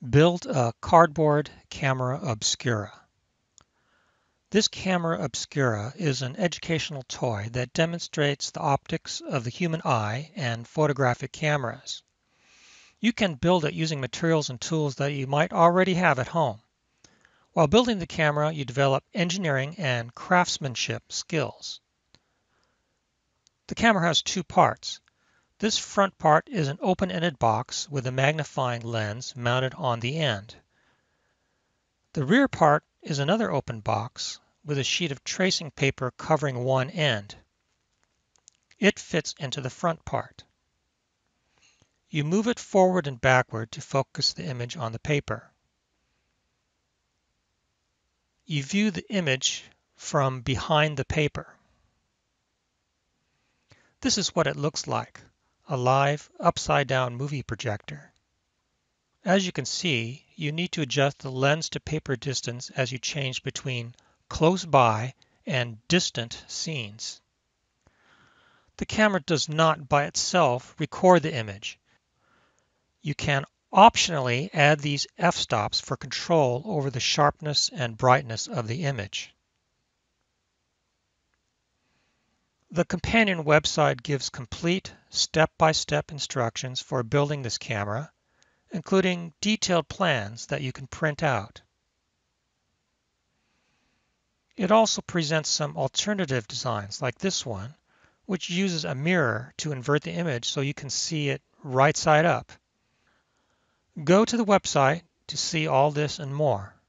Build a cardboard camera obscura. This camera obscura is an educational toy that demonstrates the optics of the human eye and photographic cameras. You can build it using materials and tools that you might already have at home. While building the camera, you develop engineering and craftsmanship skills. The camera has two parts. This front part is an open-ended box with a magnifying lens mounted on the end. The rear part is another open box with a sheet of tracing paper covering one end. It fits into the front part. You move it forward and backward to focus the image on the paper. You view the image from behind the paper. This is what it looks like, a live, upside-down movie projector. As you can see, you need to adjust the lens to paper distance as you change between close by and distant scenes. The camera does not by itself record the image. You can optionally add these f-stops for control over the sharpness and brightness of the image. The companion website gives complete step-by-step instructions for building this camera, including detailed plans that you can print out. It also presents some alternative designs like this one, which uses a mirror to invert the image so you can see it right side up. Go to the website to see all this and more.